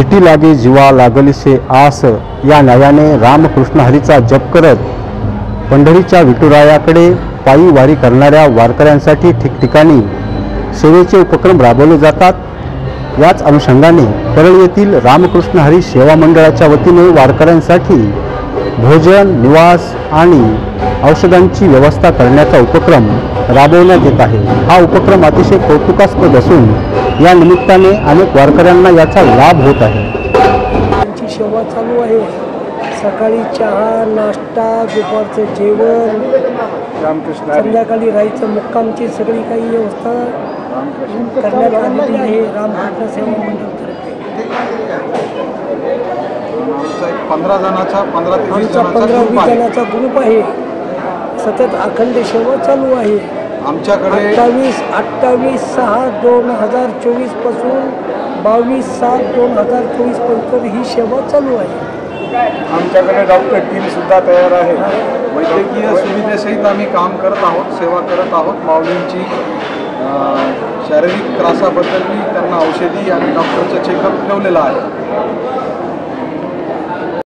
भेटी लागे जीवा लागलीसे आस या न्यायाने रामकृष्ण हरीचा जप करत पंढरीच्या विठुरायाकडे पायी वारी करणाऱ्या वारकऱ्यांसाठी ठिकठिकाणी सेवेचे उपक्रम राबवले जातात। याच अनुषंगाने परळ येथील रामकृष्ण हरी सेवा मंडळाच्या वतीने वारकऱ्यांसाठी भोजन, निवास आणि औषधांची व्यवस्था करण्याचा उपक्रम राबवण्यात येत आहे। हा उपक्रम अतिशय कौतुकास्पद असून या निमित्ताने अनेक वारकऱ्यांना याचा लाभ होत आहे। त्यांची सेवा चालू आहे। सकाळी चहा, नाश्ता, दुपारचं जेवण, संध्याकाळी राहायचं मुक्कामची सगळी काही व्यवस्था करण्यात आलेली आहे रामकृष्ण सेवा मंडळातर्फे। 15 ते 20 जणांचा ग्रुप आहे। सतत अखंड सेवा चालू आहे। आमच्याकडे 28/6/2024 पासून 22/7/2024 पर्यंत ही सेवा चालू आहे। आमच्याकडे डॉक्टर टीम सुद्धा तयार आहे। वैद्यकीय सुविधेसहित आम्ही काम करत आहोत, सेवा करत आहोत। माऊलींची शारीरिक त्रासाबद्दल त्यांना औषधी आणि डॉक्टरचं चेकअप ठेवलेलं आहे।